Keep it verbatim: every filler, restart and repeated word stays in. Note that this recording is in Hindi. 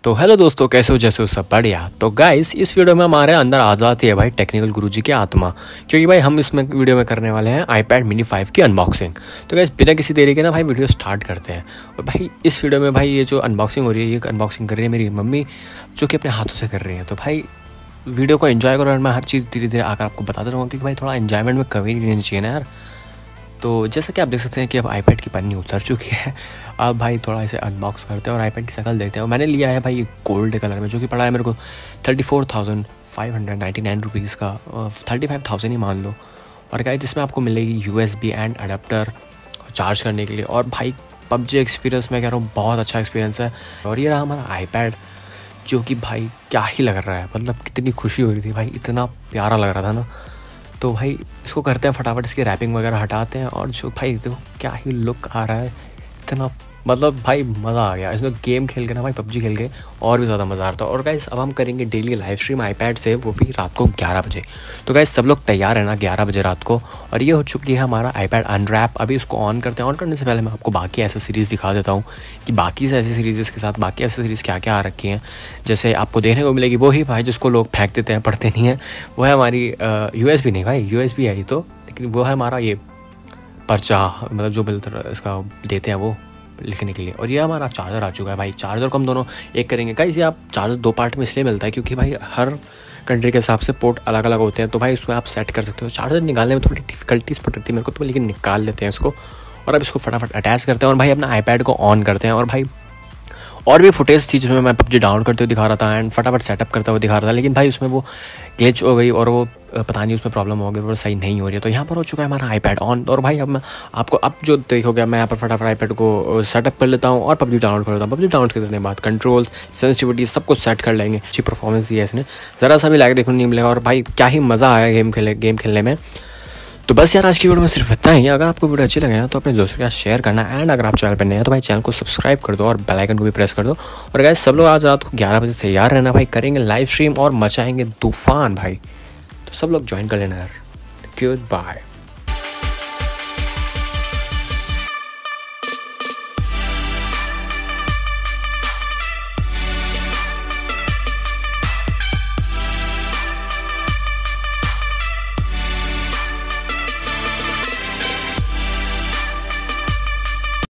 तो हेलो दोस्तों, कैसे हो? जैसे हो सब बढ़िया। तो गाइस, इस वीडियो में हमारे अंदर आ जाती है भाई टेक्निकल गुरुजी की आत्मा, क्योंकि भाई हम इसमें वीडियो में करने वाले हैं आईपैड मिनी फाइव की अनबॉक्सिंग। तो गाइस, बिना किसी देरी के ना भाई वीडियो स्टार्ट करते हैं। और भाई इस वीडियो में भाई ये जो अनबॉक्सिंग हो रही है, ये अनबॉक्सिंग कर रही है मेरी मम्मी, जो कि अपने हाथों से कर रही है। तो भाई वीडियो को एंजॉय करो और मैं हर चीज़ धीरे धीरे आकर आपको बताता रहूँगा, क्योंकि भाई थोड़ा एन्जॉयमेंट में कमी नहीं रहनी चाहिए ना यार। तो जैसा कि आप देख सकते हैं कि अब आईपैड की पन्नी उतर चुकी है। अब भाई थोड़ा इसे अनबॉक्स करते हैं और आईपैड की शक्ल देखते हैं। और मैंने लिया है भाई गोल्ड कलर में, जो कि पड़ा है मेरे को thirty four thousand five hundred ninety nine rupees का, थर्टी फाइव थाउजेंड ही मान लो। और क्या जिसमें आपको मिलेगी U S B and adapter charge करने के लिए। और भाई पबजी एक्सपीरियंस मैं कह रहा हूँ, बहुत अच्छा एक्सपीरियंस है। और ये रहा हमारा आईपैड, जो कि भाई क्या ही लग रहा है, मतलब कितनी खुशी हो रही थी भाई, इतना प्यारा लग रहा था ना। तो भाई इसको करते हैं फटाफट, इसकी रैपिंग वगैरह हटाते हैं। और जो भाई देखो क्या ही लुक आ रहा है, इतना मतलब भाई मज़ा आ गया इसमें गेम खेल के ना भाई, पबजी खेल के और भी ज़्यादा मज़ा आता है। और गाइस अब हम करेंगे डेली लाइव स्ट्रीम आईपैड से, वो भी रात को ग्यारह बजे। तो गाइस सब लोग तैयार है ना ग्यारह बजे रात को। और ये हो चुकी है हमारा आईपैड अनरैप। अभी इसको ऑन करते हैं। ऑन करने से पहले मैं आपको बाकी एसेसरीज़ दिखा देता हूँ कि बाकी से एसेसरीज़ के साथ बाकी एसेसरीज़ क्या क्या आ रखी हैं। जैसे आपको देखने को मिलेगी वही भाई जिसको लोग फेंक देते हैं, पढ़ते नहीं हैं, वो है हमारी यू एस बी नहीं भाई, यू एस बी आई तो, लेकिन वो है हमारा ये पर्चा, मतलब जो मिलता इसका देते हैं वो लिखने के लिए। और ये हमारा चार्जर आ चुका है भाई। चार्जर को हम दोनों एक करेंगे गाइस। ये आप चार्जर दो पार्ट में इसलिए मिलता है क्योंकि भाई हर कंट्री के हिसाब से पोर्ट अलग अलग होते हैं, तो भाई उसमें आप सेट कर सकते हो। चार्जर निकालने में थोड़ी डिफिकल्टीज पड़ रही थी मेरे को तो, लेकिन निकाल लेते हैं इसको। और अब इसको फटाफट अटैच करते हैं और भाई अपना आईपैड को ऑन करते हैं। और भाई और भी फुटेज थी जिसमें मैं पबजी डाउनलोड करते हुए दिखा रहा था एंड फटाफट सेटअप करते हुए दिखा रहा था, लेकिन भाई उसमें वो ग्लिच हो गई और वो पता नहीं उसमें प्रॉब्लम हो गई, वो सही नहीं हो रही है। तो यहाँ पर हो चुका है हमारा आईपैड ऑन। और भाई अब मैं आपको अब जो देखोगे, मैं यहाँ पर फटाफट आईपैड को सेटअप कर लेता हूँ और पबजी डाउनलोड कर लेता हूँ। पबजी डाउनलोड करने के बाद कंट्रोल सेंसिटिविटी सब कुछ सेट कर लेंगे। अच्छी परफॉर्मेंस दी है इसने, ज़रा सा भी लाइक देखने नहीं मिलेगा। और भाई क्या ही मज़ा आया गेम खेले गेम खेलने में। तो बस यार आज की वीडियो में सिर्फ इतना ही। अगर आपको वीडियो अच्छी लगे ना तो अपने दोस्तों के साथ शेयर करना। एंड अगर आप चैनल पर नए हैं तो भाई चैनल को सब्सक्राइब कर दो और बेल आइकन को भी प्रेस कर दो। और गाइस सब लोग आज रात को ग्यारह बजे तैयार रहना भाई, करेंगे लाइव स्ट्रीम और मचाएंगे तूफान भाई। तो सब लोग ज्वाइन कर लेना यार। Good bye.